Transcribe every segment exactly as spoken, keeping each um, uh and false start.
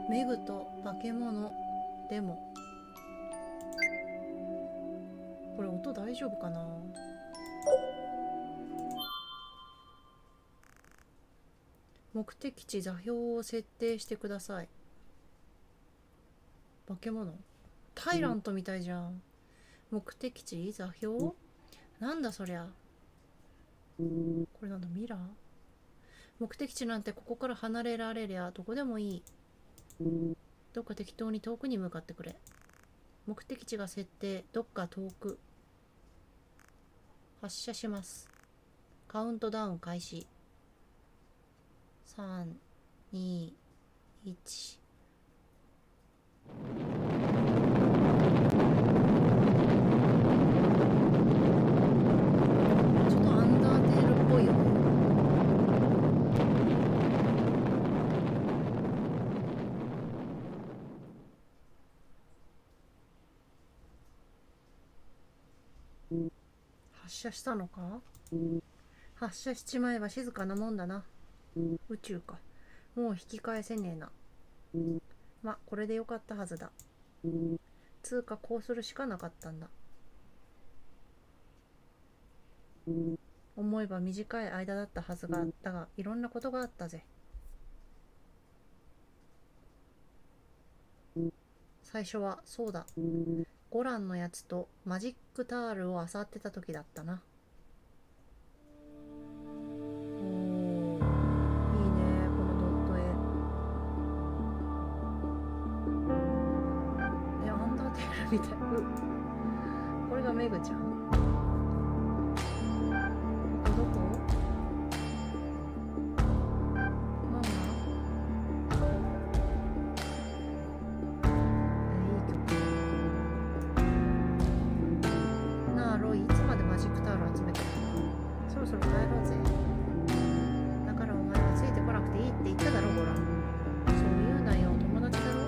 メグと化け物でも。これ音大丈夫かな。目的地座標を設定してください。化け物タイラントみたいじゃん。目的地座標なんだそりゃ。これなんだ、ミラー。目的地なんてここから離れられりゃどこでもいい。どっか適当に遠くに向かってくれ。目的地が設定、どっか遠く。発射します。カウントダウン開始。さん、に、いち。ちょっとアンダーテールっぽいよね。発射したのか。発射しちまえば静かなもんだな。宇宙か。もう引き返せねえな。ま、これでよかったはずだ。つうかこうするしかなかったんだ。思えば短い間だったはずが、だがいろんなことがあったぜ。最初はそうだ、ゴランのやつとマジックタールを漁ってた時だったな。おー、いいねこのドット絵。え、アンダーテールみたい。うこれがメグちゃん。ここどこ。ママ。え、いい曲。なあロイ、いつまでマジックタオル集めてるの。そろそろ帰ろうぜ。だからお前はついてこなくていいって言っただろゴラン。そう言うなよ、友達だろ。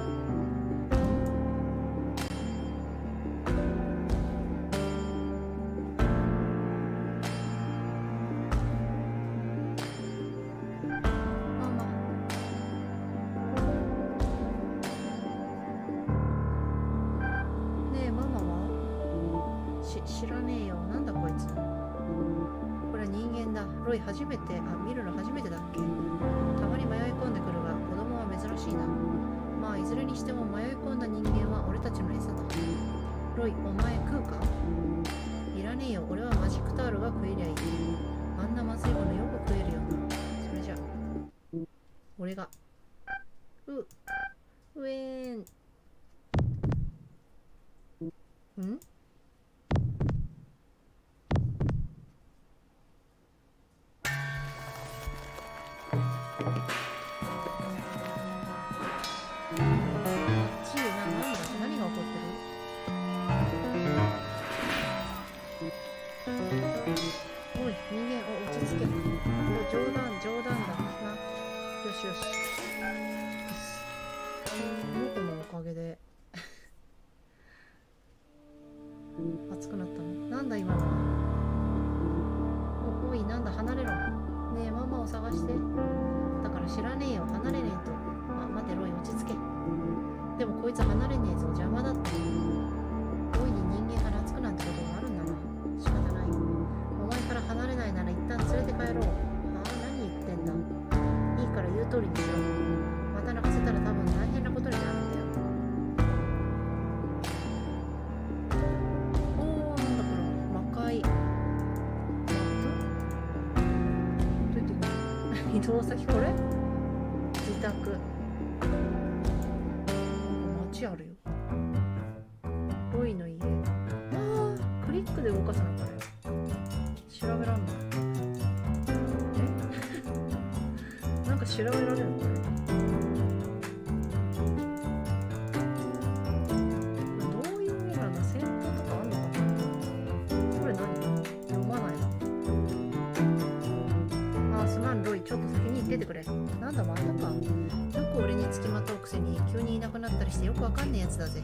ママ。ねえママは。し知らねえよ。なんだこいつ。これは人間だ。ロイ初めて、あ、見るの初めてだっけ。たまに迷い込んでくるが子供は珍しいな。まあいずれにしても迷い込んだ人間は俺たちの餌だ。ロイ、お前食うか。いらねえよ、俺はマジックタオルが食えりゃいい。あんなまずいものよく食えるよな。それじゃ俺がううえーん。んちいな、なんだ、何が起こってる。おい人間、お落ち着け。冗談冗談だな。よしよし。この子のおかげで熱くなったの。なんだ今のは。お、おいなんだ離れろ。ねえママを探して。だから知らねえよ、離れねえと。あ、待てロイ、落ち着け。でもこいつ離れねえぞ、邪魔だって。大いに人間から熱くなんてことがあるんだな。仕方ない。お前から離れないなら一旦連れて帰ろう。ああ、何言ってんだ。いいから言う通りにしろ。また泣かせたら多分大変なことになるんだよ。おお、なんだこれ。魔界。どうやって移動先これ。自宅。街あるよ。ロイの家。ああ、クリックで動かすのこれ。調べらんない。えなんか調べられるこれ。どういう絵なんだ。戦闘とかあんのかな。これ何読まないな。あーすまんロイ、ちょっと先に行っててくれ。なんだまたか。よく俺につきまとうくせに急にいなくなったりしてよくわかんねえやつだぜ。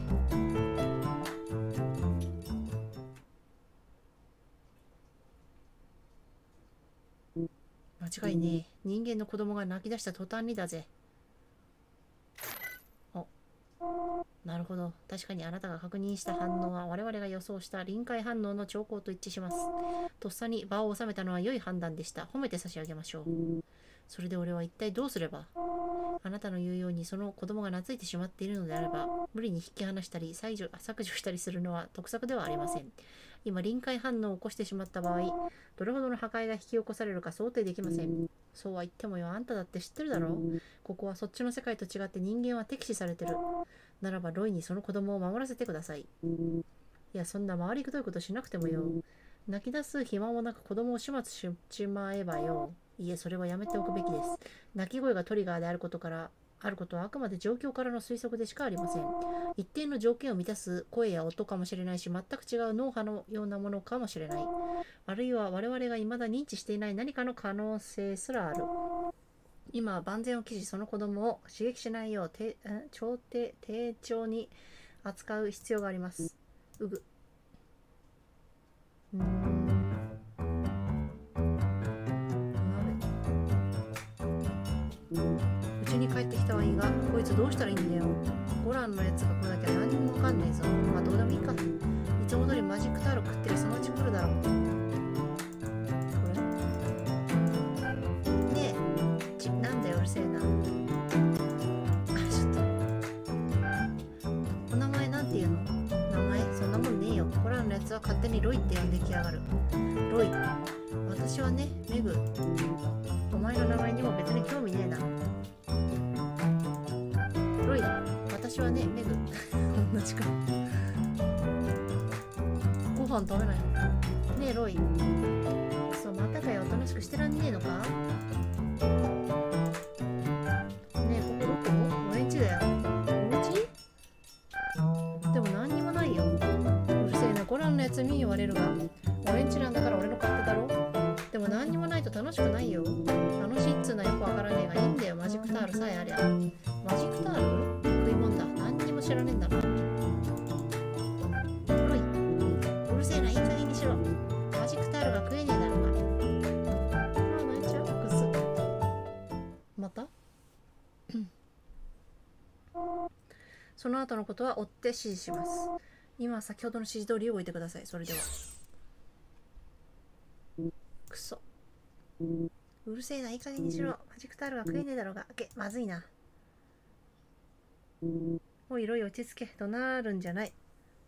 間違いねえ。人間の子供が泣き出した途端にだぜ。 なるほど。確かにあなたが確認した反応は我々が予想した臨界反応の兆候と一致します。とっさに場を収めたのは良い判断でした。褒めて差し上げましょう。それで俺は一体どうすれば？あなたの言うようにその子供が懐いてしまっているのであれば、無理に引き離したり削除、削除したりするのは得策ではありません。今、臨界反応を起こしてしまった場合、どれほどの破壊が引き起こされるか想定できません。そうは言ってもよ、あんただって知ってるだろう。ここはそっちの世界と違って人間は敵視されてる。ならばロイにその子供を守らせてください。いや、そんな回りくどいことしなくてもよ。泣き出す暇もなく子供を始末しちまえばよ。いえ、それはやめておくべきです。泣き声がトリガーであることから、あることはあくまで状況からの推測でしかありません。一定の条件を満たす声や音かもしれないし、全く違う脳波のようなものかもしれない。あるいは我々が未だ認知していない何かの可能性すらある。今は万全を期し、その子供を刺激しないよう低調低低調に扱う必要があります。うぐ。うーん。うちに帰ってきたはいいが、こいつどうしたらいいんだよ。ゴランのやつが来なきゃ何にもわかんねえぞ。まあどうでもいいか。いつも通りマジックタール食ってりそのうち来るだろう。これねえ、ち、なんだようるせえな。あ、ちょっと。お名前なんて言うの？名前そんなもんねえよ。ゴランのやつは勝手にロイって呼んできやがる。ロイ。私はね、メグ。お前の名前にも別に興味ねえな。ロイ、私はね、メグ。同じか。ご飯食べないの？ねえ、ロイ。くそ、またかよ。おとなしくしてらんねえのか？ねえ、ここどこ？俺んちだよ。お家？でも何にもないよ。うるせえな、ゴランのやつに言われるが。俺んちなんだから俺の勝手だろ。でも何にもないと楽しくないよ。楽しいっつうのはよくわからねえがいいんだよ。マジックタールさえありゃ。マジックタール？食いもんだ。何にも知らねえんだな。ロイ、うるせえな、いい加減にしろ。マジックタールが食えねえだろうが。ああ、泣いちゃう。くす。またその後のことは追って指示します。今は先ほどの指示通り動いてください。それでは。くそ。うるせえな、いい加減にしろ。マジックタールが食えねえだろうが。け、まずいな。おい、ロイ落ち着け。怒鳴るんじゃない。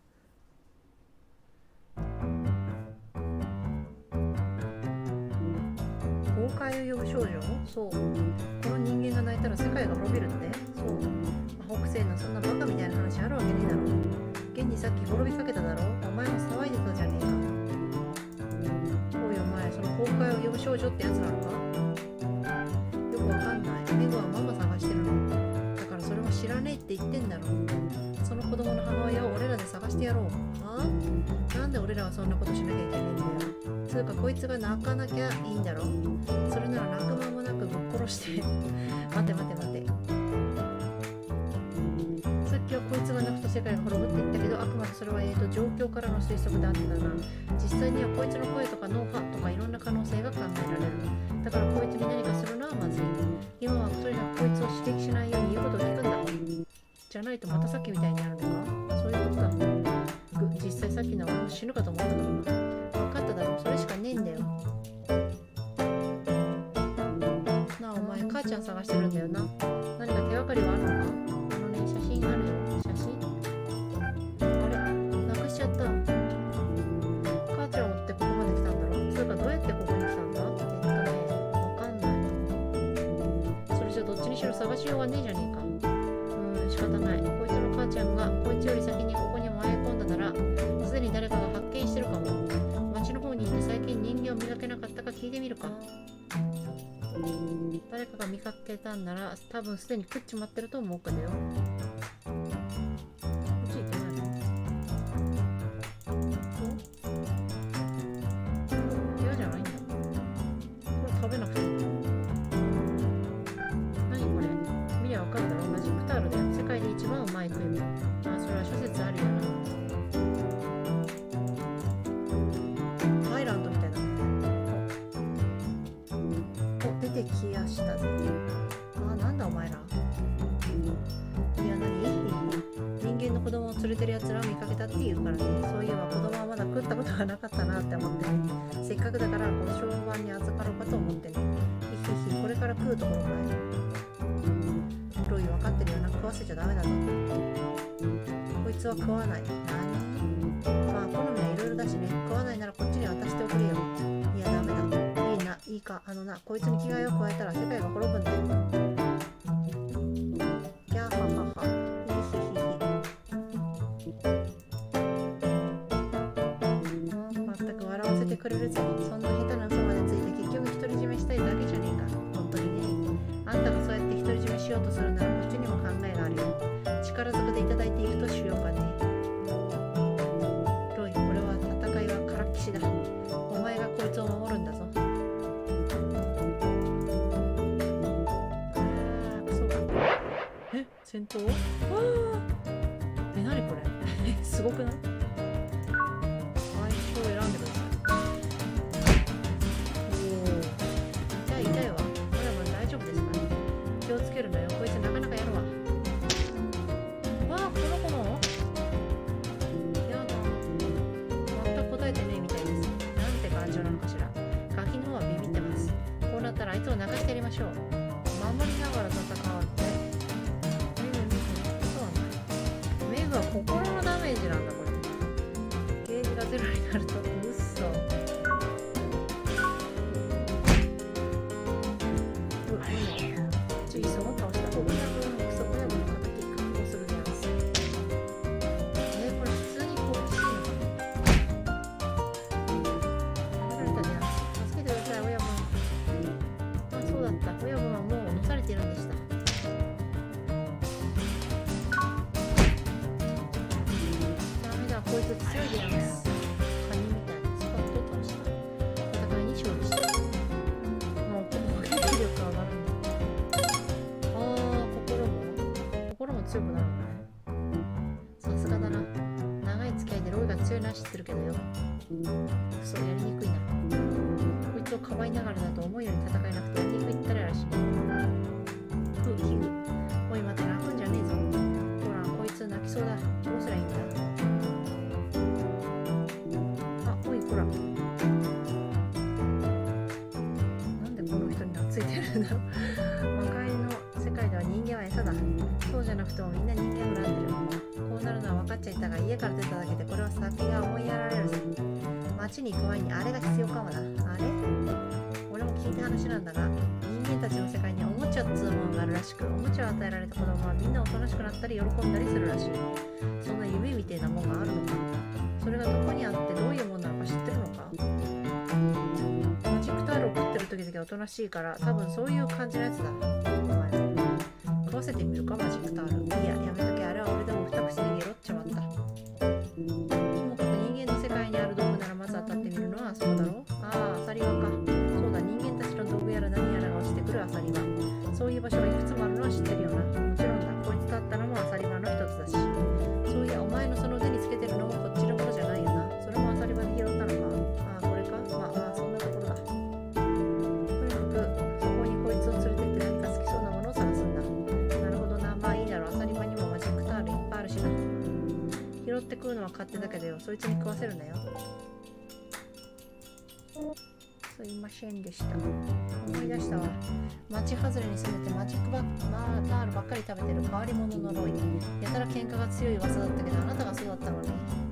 崩壊を呼ぶ少女？そう。この人間が泣いたら世界が滅びるって？そう。魔北西のそんなバカみたいな話あるわけねえだろ。現にさっき滅びかけただろ。お前も騒いでたじゃねえか。おいお前、その崩壊を呼ぶ少女ってやつなのか？よくわかんない。メグはママ探してるの。だからそれは知らねえって言ってんだろ。その子供の母親を俺らで探してやろう。はあ？なんで俺らはそんなことしなきゃいけないんだよ。つうかこいつが泣かなきゃいいんだろ。それなら泣く間もなくぶっ殺して待て待て待て。さっきはこいつが泣くと世界が滅ぶって言ったけど、あくまでそれはえーと状況からの推測であってだな。実際にはこいつの声とか脳波とかいろんな可能性が考えられる。だからこいつに何かするのはまずい。今はとにかくこいつを刺激しないように言うことを聞くんだ。じゃないとまたさっきみたいになるのか？そういうことだ。ぐ、実際さっきのは俺も死ぬかと思ったからな。分かっただろ、それしかねえんだよ。なあ、お前母ちゃん探してるんだよな。何か手がかりはあるのか？あのね、写真あるよ。写真？あれ、なくしちゃった。母ちゃんを追ってここまで来たんだろ。つうかどうやってここに来たんだ？えっとね、わかんない。それじゃどっちにしろ探しようがねえじゃねえか。仕方ない。こいつの母ちゃんがこいつより先にここに迷い込んだなら、すでに誰かが発見してるかも。町の方に行って最近人間を見かけなかったか聞いてみるか。誰かが見かけたんなら多分すでに食っちまってると思うけどよ。こっち行ってないの？部屋じゃないんだ。これ食べなくていい。何これ？見りゃわかるだろ。マジックタールだよ。世界で一番うまい食い物。ああ、それは諸説あるよな。アイランドみたいな。お、出てきやしたぜ。ああ、なんだお前ら。いや、何？人間のの子供を連れてるやつらを見かけたって言うからね。そういえば子供はまだ食ったことがなかったなって思ってね。せっかくだからご商売に預かろうかと思ってね。ひひひ、これから食うところかい。ロイ、分かってるよな。食わせちゃダメだぞ。こいつは食わない。何？まあ好みはいろいろだしね。食わないならこっちに渡しておくれよ。いやダメだ。いいな、いいか。あのな、こいつに危害を加えたら世界が滅ぶんだよ。ギャーハハハ。くれるぜ。そんな下手な嘘までついて結局独り占めしたいだけじゃねえか。本当にね。あんたがそうやって独り占めしようとするならこっちにも考えがあるよ。力ずくでいただいていくとしようかね。ロイ、これは戦いはからっきしだ。お前がこいつを守るんだぞ。あー、クソが。え、戦闘？わー。え、なにこれ？すごくない？相性を選んでください。気をつけるのよ。こいつなかなかやるわ。わあ、この子のやだ。全く答えてねえみたいです。なんて感情なのかしら。ガキの方はビビってます。こうなったらあいつを泣かしてやりましょう。守りながら戦うって。メグにそうなんだ。メグは心のダメージなんだこれ。ゲージがゼロになるとうっそ。強くなるんだ。さすがだな。長い付き合いでロイが強いのは知ってるけどよ。クソ、やりにくいな。こいつをかばいながらだと思うように戦えなくてやりにくいったららしい。ふう、ヒグ。おい待て、泣くんじゃねえぞ。ほら、こいつ泣きそうだ。どうすりゃいいんだ。あ、おい、ほら。なんでこの人に懐いてるんだろう。魔界の世界では人間は餌だ。そうじゃなくてもみんな人間を恨んでる。こうなるのは分かっちゃいたが、家から出ただけでこれは先が思いやられるぜ。町に行く前にあれが必要かもな。あれ？俺も聞いた話なんだが、人間たちの世界にはおもちゃっつうものがあるらしく、おもちゃを与えられた子供はみんなおとなしくなったり喜んだりするらしい。そんな夢みてえなもんがあるのか。それがどこにあってどういうもんなのか知ってるのか。マジックタールを食ってる時だけおとなしいから、多分そういう感じのやつだ。お前食わせてみるか、マジックタール。いや、やめとけ。あれは俺でも二口でゲロっちまった。ともかく人間の世界にある道具ならまず当たってみるのはそうだろう。ああ、アサリワか。そうだ、人間たちの道具やら何やらが落ちてくるアサリワ。そういう場所がいくつもあるのは知ってるよな。もちろんだ、こいつとあったのもアサリワの一つだし。そういや、お前のその腕につけてるのもこっちのものじゃないよな。それもアサリワで拾ったのか。ああ、これか。まあまあ、そんなところだ。とにかく、そこにこいつを連れてって何か好きそうなものを探すんだ。なるほどな。まあいいだろう。アサリワにもマジックタールいっぱいあるしな。拾って食うのは勝手だけどよ。そいつに食わせるなよ。すいませんでした。思い出したわ。町外れに住んでてマジックバッまあタールばっかり食べてる変わり者のロイ。やたら喧嘩が強い噂だったけど、あなたがそうだったのに。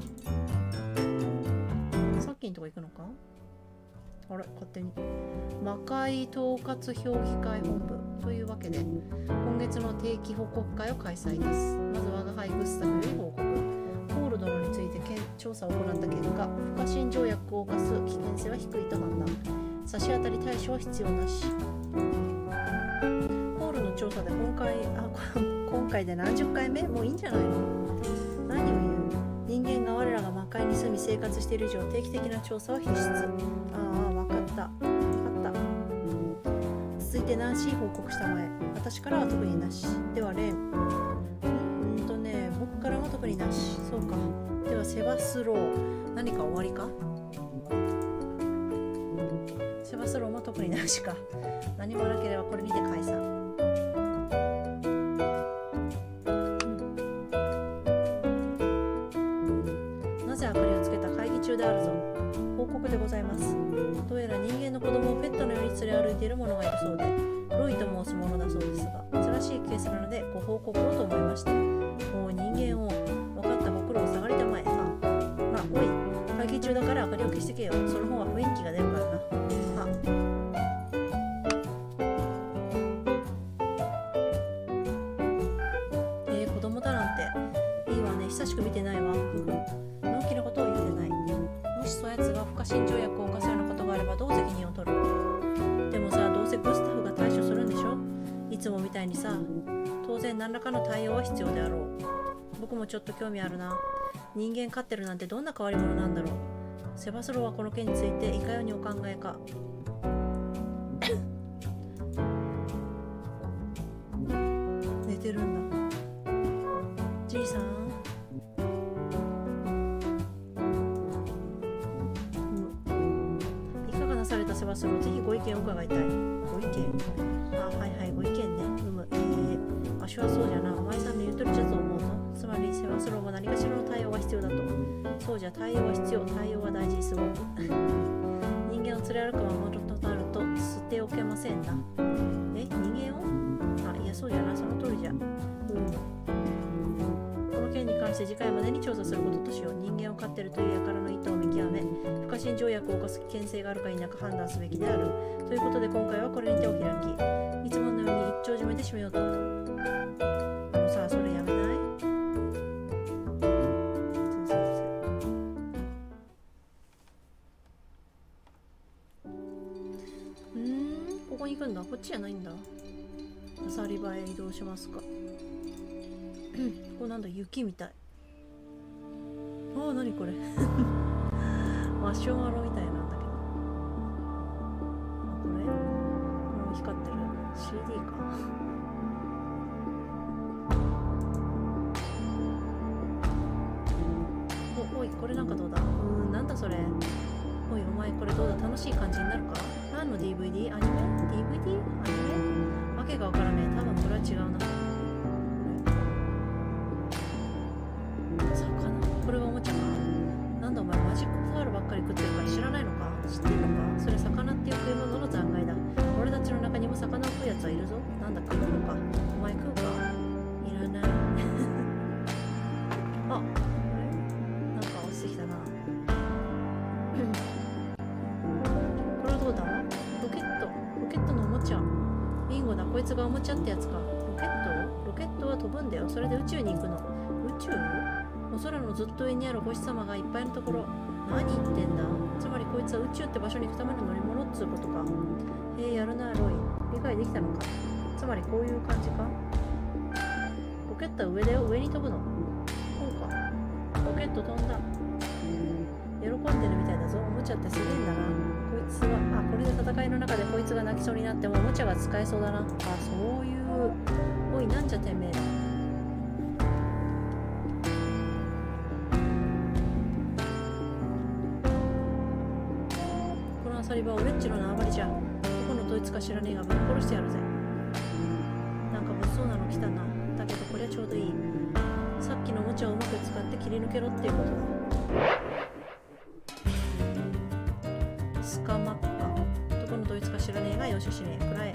さっきのとこ行くのか。あれ、勝手に魔界統括評議会本部というわけで今月の定期報告会を開催です。まず我が輩グスタフより報告。ポール殿について調査を行った結果、不可侵条約を犯す危険性は低いと判断。差し当たり対処は必要なし。ポールの調査で今回あ今回で何十回目？もういいんじゃないの？何を言う？人間が我らが魔界に住み生活している以上、定期的な調査は必須。ああ、分かった。分かった。続いてナンシー報告したまえ。私からは特になし。ではレン。うんとね、僕からも特になし。そうか。ではセバスロー。何か終わりか？セバスローも特になしか。何もなければこれにて解散。 いる者がいるそうで、ロイと申すものだそうですが、珍しいケースなのでご報告をと思いまして。もう人間を、分かったご苦労を下がりたまえ。あ、まあ、おい、会議中だから明かりを消してけよ。その方が雰囲気が出るからな。あ、えー、子供だなんて。いいわね、久しく見てないわ。ふふ。のんきなことを言うでない。もしそやつが不可侵条約を犯すようなことがあればどう責任を取る？でもさ、どうせグスタフが対処するんでしょ？いつもみたいにさ。当然何らかの対応は必要であろう。僕もちょっと興味あるな。人間飼ってるなんてどんな変わり者なんだろう。セバスロはこの件についていかようにお考えか。寝てるんだ。じいさん、いかがなされたセバスロ、ぜひご意見を伺いたい。ご意見？あ、はいはい、ご意見ね。うむ、えー、わしはそうじゃな。お前さんの言うとりじゃと思うぞ。つまりセバスロも何かしらの対応が必要だと。そうじゃ、対応は必要。対応は大事、すごく。人間を連れ歩く魔物となると捨ておけませんな。え、人間を？あ、いや、そうじゃな。その通りじゃ。うん。この件に関して次回までに調査することとしよう。人間を飼っているという輩の意図を見極め、不可侵条約を犯す危険性があるか否か判断すべきである。ということで今回はこれにてお開き。いつものように一丁締めで締めようと思う。あのさ、それやめない？うーん、ここに行くんだ。こっちじゃないんだ。アサリ場へ移動しますか。ここなんだ、雪みたい。ああ、なにこれ。マシュマロみたいなんだけど。あ、これ？これ光ってる。シーディー か。お、おい、これなんかどうだ？うーん、なんだそれ。おい、お前これどうだ？楽しい感じになるか？何の ディーブイディー？ アニメ？ ディーブイディー？ アニメ？わけがわからねえ。多分これは違うな。魚？これはおもちゃか？なんだお前マジックファールばっかり食ってるから知らないのか？知ってるのか？それ魚っていう食い物の残骸だ。俺たちの中にも魚を食うやつはいるぞ。なんだ食うのか？お前食うか？いらない。あ、これなんか落ちてきたな。これはどうだ？ロケット。ロケットのおもちゃ。ビンゴだ。こいつがおもちゃってやつか。ロケット？ロケットは飛ぶんだよ。それで宇宙に行くの。宇宙？お空のずっと上にある星様がいっぱいのところ。何言ってんだ？つまりこいつは宇宙って場所に行くための乗り物っつうことか。へえ、やるな、ロイ。理解できたのか。つまりこういう感じか。ロケットは上だよ。上に飛ぶの。こうか。ロケット飛んだ。喜んでるみたいだぞ。おもちゃってすげえんだな。こいつは、あ、これで戦いの中でこいつが泣きそうになってもおもちゃが使えそうだな。あ、そういう。おい、なんじゃてめえ。アサリは俺っちの縄張りじゃ。どこのどいつか知らねえがぶっ殺してやるぜ。なんか物騒なの来たな。だけどこりゃちょうどいい。さっきのおもちゃをうまく使って切り抜けろっていうことだ。スカマッカ。どこのどいつか知らねえがよししねえ。くらえ。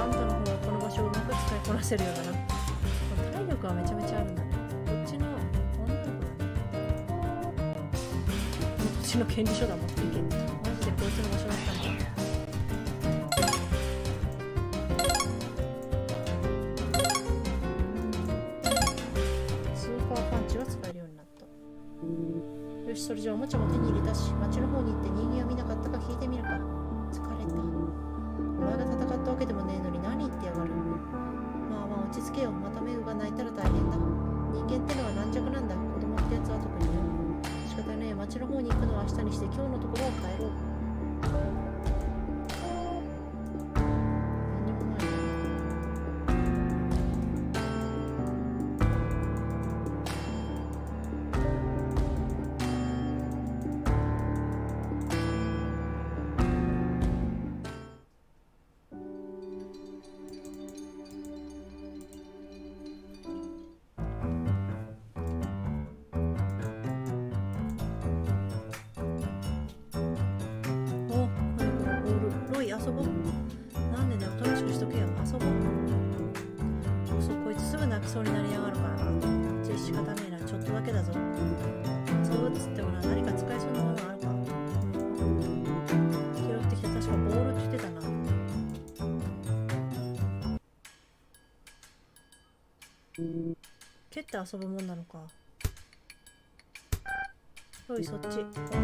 あんたの方はこの場所をうまく使いこなせるようだな。体力はめちゃめちゃあるんだね。こっちの女の子だね。こっちの権利書だ、持っていけ。マジでこいつの場所だったんだ。スーパーパンチが使えるようになった。よし、それじゃあおもちゃも手に入れたし、町の方に行って人間は見なかったか聞いてみるか。疲れた。お前が戦ったわけでもねえのに何言ってやがる。まあまあ落ち着けよ。またメグが泣いたら大変だ。人間ってのは軟弱なんだ。子供ってやつは特にね。仕方ねえ。町の方に行くのは明日にして今日のところは帰ろう。何にもないね。遊ぼう。なんでね、おとなしくしとけよ。遊ぼう。そう、こいつすぐ泣きそうになりやがるからな。じゃあ仕方ねえな。ちょっとだけだぞ。そうっつってもな、何か使えそうなものあるか。拾ってきた。確かボールって言ってたな。蹴って遊ぶもんなのか。おい、そっち。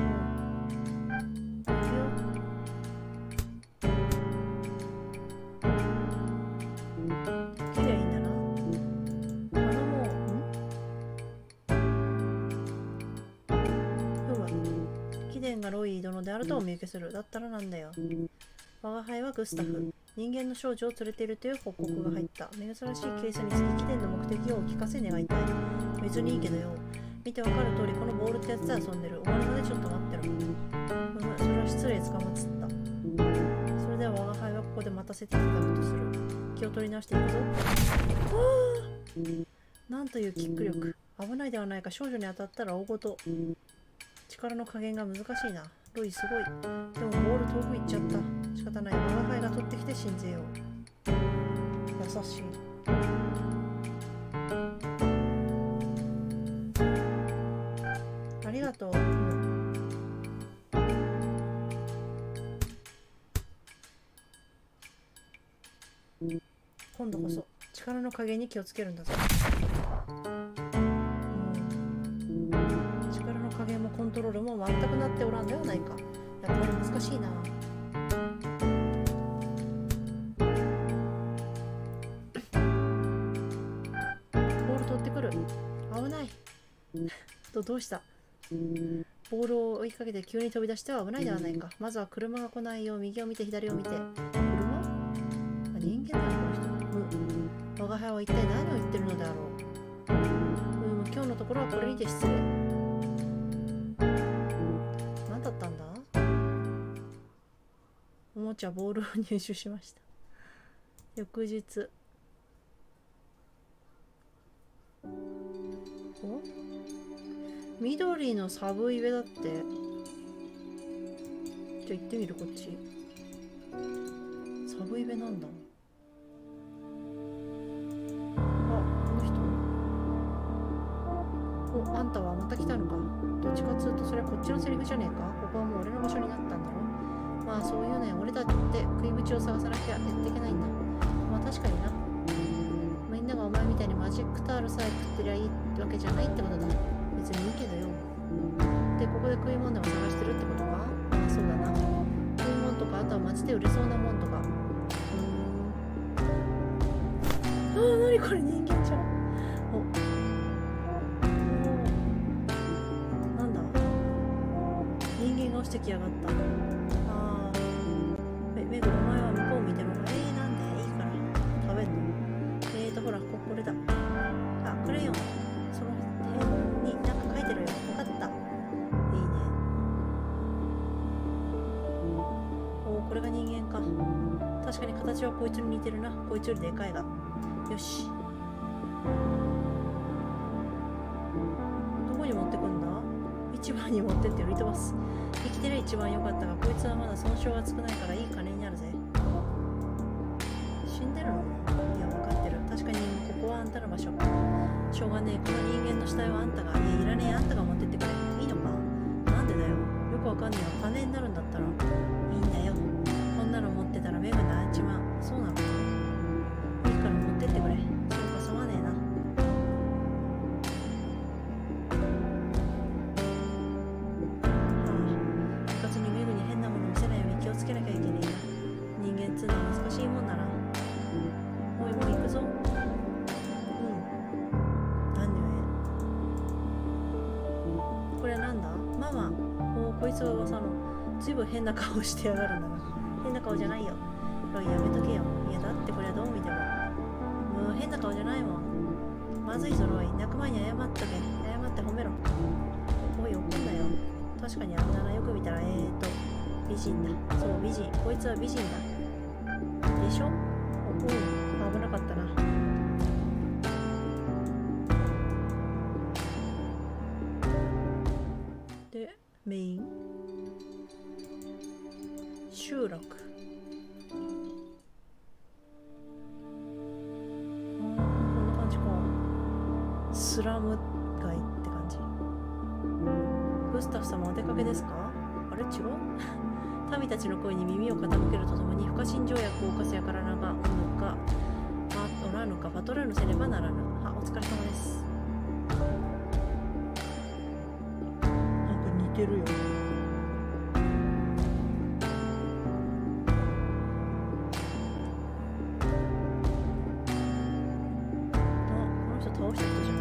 ロイ殿であるとお見受けする。だったらなんだよ。我が輩はグスタフ。人間の少女を連れているという報告が入った。珍しいケースにつき貴殿の目的をお聞かせ願いたい。別にいいけどよ。見てわかる通りこのボールってやつで遊んでる。終わるまでちょっと待ってろ。うむ、それは失礼つかまつった。それでは我が輩はここで待たせていただくとする。気を取り直していくぞ。なんというキック力。危ないではないか。少女に当たったら大ごと。力の加減が難しいな。ロイすごい。でもボール遠く行っちゃった。仕方ない。我が輩が取ってきて信ぜよう。優しい。ありがとう。うん、今度こそ力の加減に気をつけるんだぞ。加減もコントロールも全くなっておらんではないか。やっぱり難しいな。ボール取ってくる。危ない。とどうした。ボールを追いかけて急に飛び出しては危ないではないか。まずは車が来ないよう右を見て左を見て。車？あ、人間だよこの人。うん。我が輩は一体何を言ってるのであろう。うん、今日のところはこれにて失礼。だったんだ。おもちゃボールを入手しました。翌日。お？緑のサブイベだって。じゃあ行ってみるこっち。サブイベなんだ。あ、この人。お、あんたはまた来たのか。どっちかっつうとそれはこっちのセリフじゃねえか。ここはもう俺の場所になったんだろ。まあそういうね、俺たちって食い口を探さなきゃやっていけないんだ。まあ確かにな。みんながお前みたいにマジックタールさえ食ってりゃいいってわけじゃないってことだ。別にいいけどよ。で、ここで食い物でも探してるってことか。まあそうだな。食い物とか、あとは街で売れそうなもんとか。うーん。ああ、なにこれ人間じゃん。お。落ちてきやがった。ああ、め、めぐ、お前は向こう見てろ。えー、なんでいいから食べるの。えーと、ほら、こ、これだ。あ、クレヨン。その辺になんか書いてるよ。わかった。いいね。おー、これが人間か。確かに形はこいつに似てるな。こいつよりでかいが。よし。どこに持ってくんだ？市場に持ってって売り飛ばす。生きてりゃ一番良かったが、こいつはまだ損傷が少ないからいい金になるぜ。死んだはあんたの場所。しょうがねえ、この人間の死体はあんたが、いやいらねえ、あんたが持ってってくれ。いいのか？なんでだよ。よくわかんねえよ。金になるんだったらいいんだよ。こんなの持ってたら目が泣いちまう。そうなのか？いいから持ってってくれ。そうか、すまねえな。はあ、部活にメグに変なもの見せないように気をつけなきゃいけねえな。人間っつうのは難しいもんだな。おい、もう行くぞ。うん。何故？これなんだ？ママ。おお、こいつは噂の。ずいぶん変な顔してやがるんだな。変な顔じゃないよ。ロイ、やめとけよ。いや、だってこれはどう見ても。もう変な顔じゃないもん。まずいぞ、ロイ。泣く前に謝っとけ。謝って褒めろ。おい、怒んなよ。確かにあんなな。よく見たら、えーと、美人だ。そう、美人。こいつは美人だ。でしょ？おう、危なかったな。で、メイン。集落。こんな感じか。スラム街って感じ。グスタフ様お出かけですか？あれ違う？民たちの声に耳を傾けるとともに不可侵条約を犯すやからながおるのかおらぬかパトロールせねばならぬ。は、お疲れ様です。なんか似てるよ。倒した人じゃない。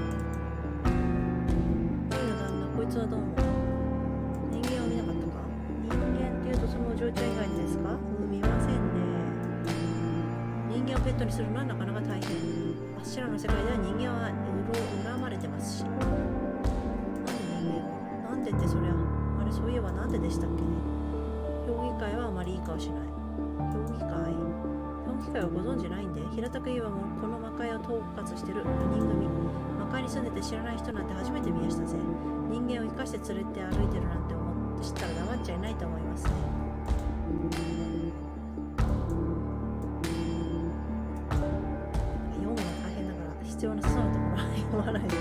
ロイの旦那、こいつはどうも。人間を見なかったか？人間っていうとそのお嬢ちゃん以外にですか？うん、見ませんね。人間をペットにするのはなかなか大変。あっしらの世界では人間は恨まれてますし。なんで人間を？なんでってそりゃ。あれ、そういえばなんででしたっけね。評議会はあまりいい顔しない。評議会？評議会はご存知ないんで、平たく言えばもうこの魔界を統括してるよにん組。魔界に住んでて知らない人なんて初めて見やしたぜ。人間を生かして連れて歩いてるなんて思って知ったら黙っちゃいないと思いますね。読むの大変だから必要なそうなところは読まないで。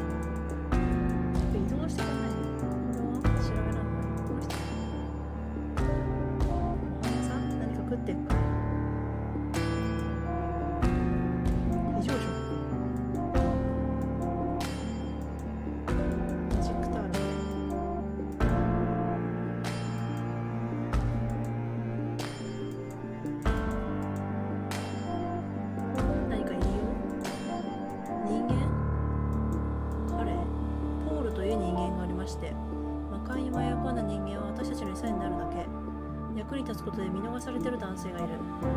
移動してくんないの？これは調べなの？この人。お花さん？何か食ってっかい？異常食。役に立つことで見逃されてる男性がいる。へえ。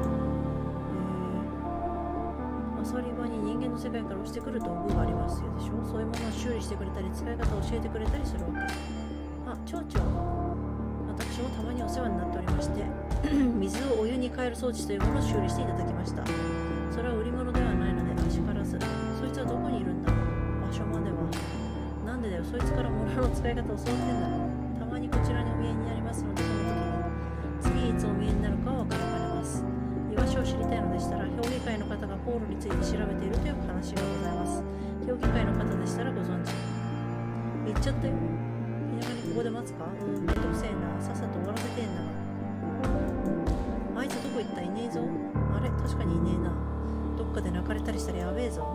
遊び場に人間の世界から落ちてくる道具がありますよでしょ。そういうものを修理してくれたり使い方を教えてくれたりするわけ。あ、町長。私もたまにお世話になっておりまして水をお湯に変える装置というものを修理していただきました。それは売り物ではないのであしからず。そいつはどこにいるんだ？場所までは。なんでだよ、そいつから物の使い方を教わってんだろう。たまにこちらにお見えになりますので、その時に次いつお見えになるかは分からかねます。居場所を知りたいのでしたら、評議会の方がポールについて調べているという話がございます。評議会の方でしたらご存知。行っちゃったよ。田舎にここで待つか？うん、めんどくせえな。さっさと終わらせてえんだが。あいつどこ行った？いねえぞ。あれ、確かにいねえな。どっかで泣かれたりしたらやべえぞ。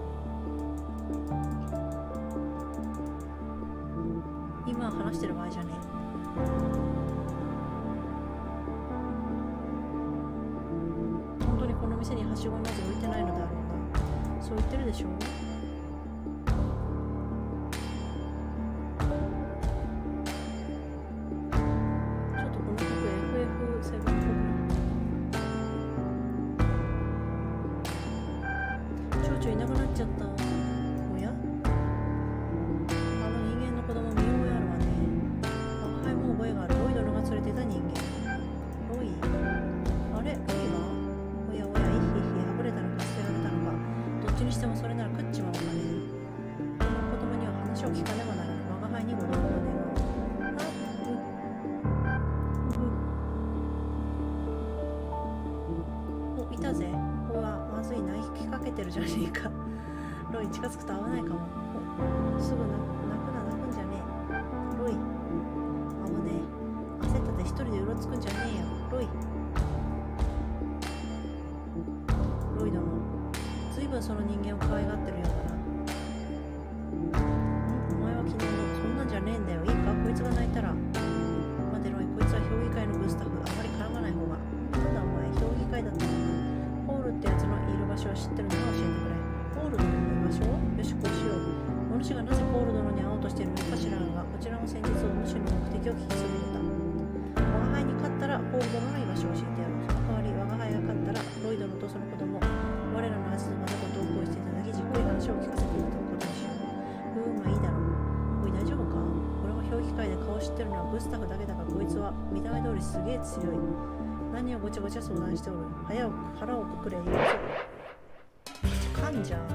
今話してる場合じゃねえ。本当にこの店にはしごなど置いてないのであろうな。そう言ってるでしょ。ちょっとこの曲 エフエフセブン っぽくない？蝶々いなくなっちゃった。おや？あの人間の子供見覚えあるわね。あ、はい、もう覚えがある。ロイ殿が連れてた人間。ロイ？あれ？ロイは？おやおや、いひいひ、はぐれたのか捨てられたのか。どっちにしてもそれなら食っちまおうかね。この子供には話を聞かねばならぬ。我が輩にご同行願おう。あ、う、う。お、いたぜ。うわ、まずいな。引きかけてるじゃねえか。 ロイ、近づくと危ないかも。すぐ泣くな、泣くんじゃねえ。ロイ、危ねえ。焦ったって一人でうろつくんじゃねえよ。ロイ。ロイ殿、ずいぶんその人間を可愛がってるようだな。お前は昨日のそんなんじゃねえんだよ。いいか、こいつが泣いたら。待てロイ、こいつは評議会のブースタッフ。あまり絡まない方が。なんだお前、評議会だったのか。ポールってやつのいる場所を知ってるのか教えてくれ。ポール殿のいる場所？よし、こうしよう。お主がなぜポール殿に会おうとしているのか知らんが、こちらも先日お主の目的を聞きそびれた。我が輩に勝ったらポール殿の居場所を教えてやろう。その代わり我が輩が勝ったらロイ殿とその子供、我らの味のまでご同行していただき、じっくり話を聞かせていただくことにしよう。うーん、まあいいだろう。おい、大丈夫か？俺も評議会で顔知ってるのはブスタフだけだが、こいつは見た目通りすげえ強い。何をごちゃごちゃ相談しておる。早く腹をくくれ。言うぞ。噛んじゃん。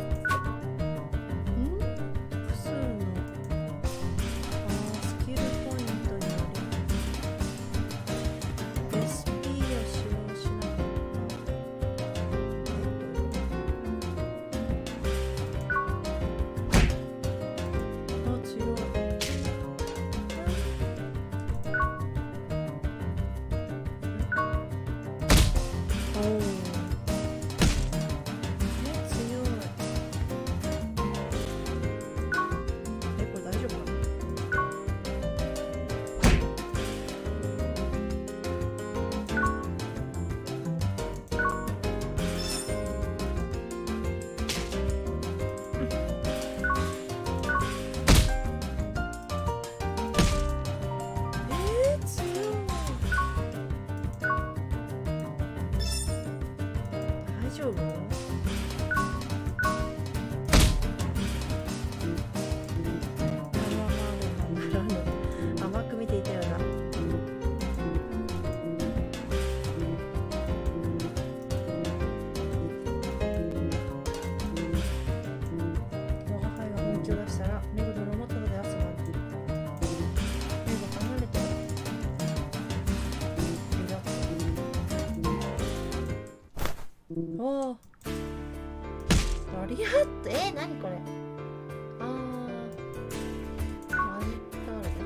おー、バリアット、えー、何これ。あー、マジックタオル。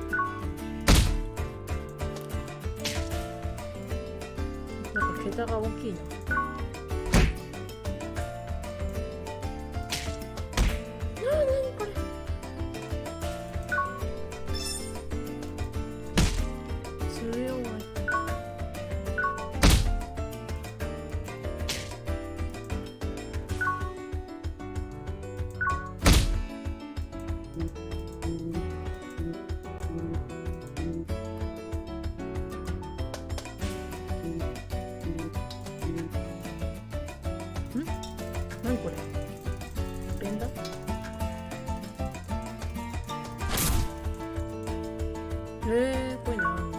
なんか桁が大きいな。あー、何これ。強い。何これ？連打？えー、こういうのあるの？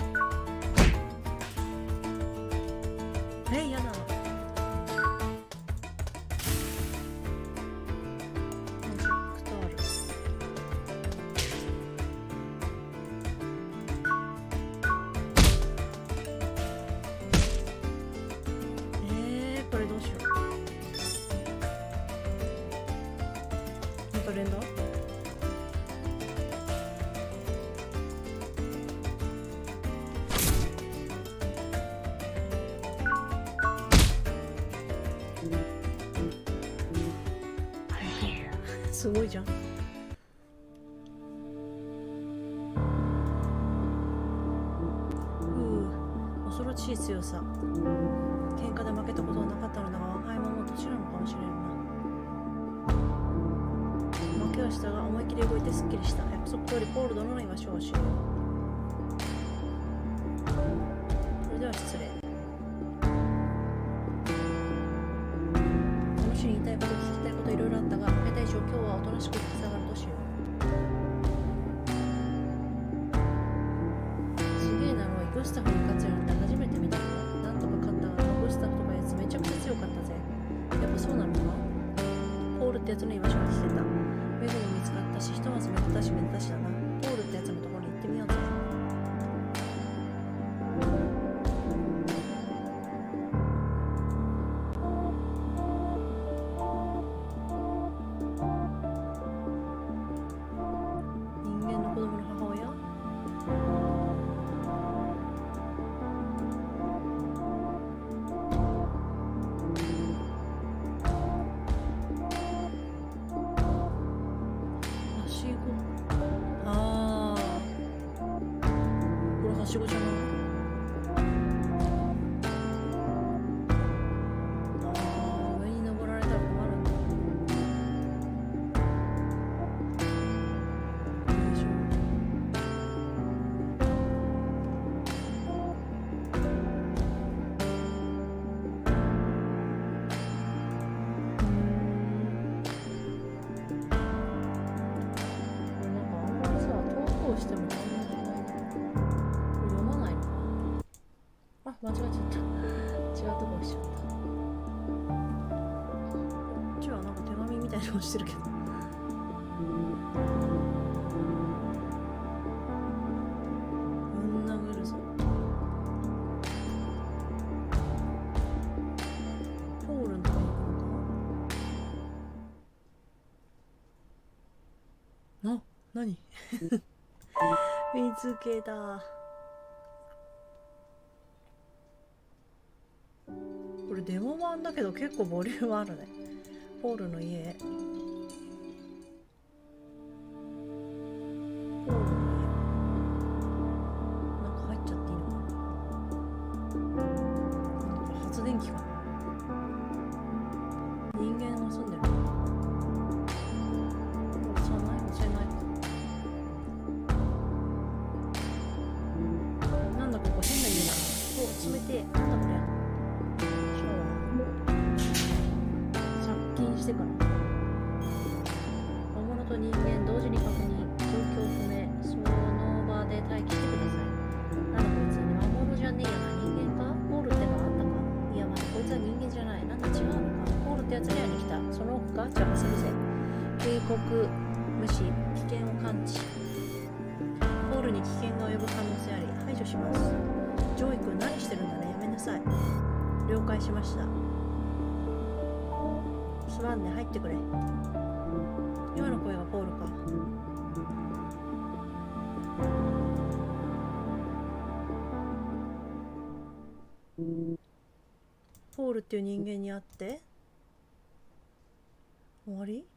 えー、やだ。マジックタオル。えー、これどうしよう。連打？すごいじゃん。ふう、恐ろしい強さ。喧嘩で負けたことはなかったのだが、我が輩ももう年なのかもしれんな。負けはしたが思い切り動いてすっきりした。約束通りポール殿の居場所を教えよう。それでは失礼。この人に言いたいこと聞きたいこといろいろあったが、負けた以上今日はおとなしく引き下がるとしよう。すげえなロイ、グスタフに勝つなんて初めて見たよ。なんとか勝ったが、グスタフとかやつめちゃくちゃ強かったぜ。やっぱそうなのか？ポールってやつの居場所に来てた。メグも見つかったし、ひとまずめでたしめでたしだな。ポールってやつのところに行ってみようぜ。 しごちゃなの？あー、上に登られたら困るんだ。よいしょ。しても読まないのか。あ、間違えちゃった。違うとこ押しちゃった。こっちはなんか手紙みたいなのしてるけど。ぶん殴るぞ。ポールのとこに行くのかな。あ、何見つけた。これデモ版だけど結構ボリュームあるね。ポールの家。ポールの家。なんか入っちゃっていいのかな。なんか発電機かな。人間が住んでる。押さない押せないか。なんだここ変な家だな。お、冷てえ。なんだこれ。シャワー。殺菌してから。魔物と人間同時に確認。状況不明。その場で待機してください。なんだこいつ。魔物じゃねえよな。人間か？ポールってのあったか？いや、まだこいつは人間じゃない。なんだ違うのか。ポールってやつに会いに来た。その奥か？邪魔するぜ。警告無視。危険を感知。ポールに危険が及ぶ可能性あり排除します。ジョイ君何してるんだね。やめなさい。了解しました。すまんね。入ってくれ。今の声がポールか。ポールっていう人間に会って終わり？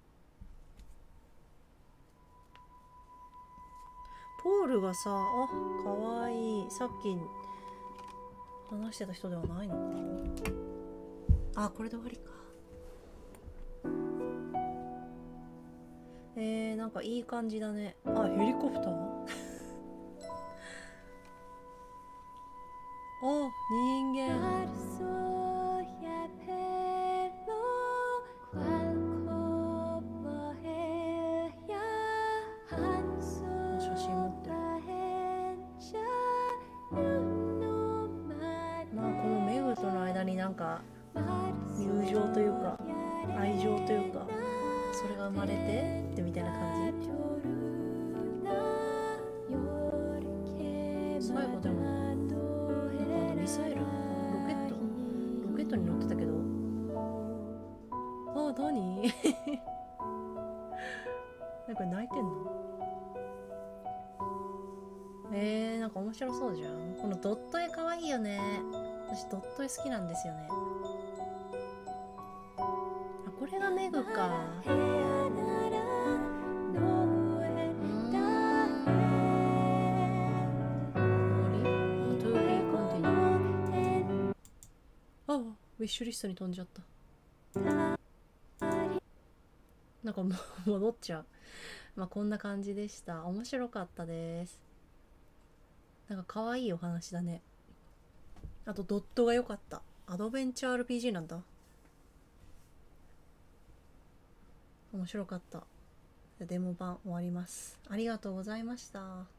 ポールがさ、あ、かわいい。さっき話してた人ではないのか。あ、これで終わりか。えー、なんかいい感じだね。あ、ヘリコプターあ、人間。写真持ってる。まあこのメグとの間になんか友情というか愛情というかそれが生まれてってみたいな感じ。最後でもなんかあのミサイルロケットロケットに乗ってたけど、あ、何なんか泣いてんの。えー、なんか面白そうじゃん。このドット絵かわいいよね。私ドット絵好きなんですよね。あ、これがメグか。あ、ウィッシュリストに飛んじゃった。なんかもう戻っちゃう。まあこんな感じでした。面白かったです。なんか可愛いお話だね。あとドットが良かった。アドベンチャー アールピージー なんだ。面白かった。デモ版終わります。ありがとうございました。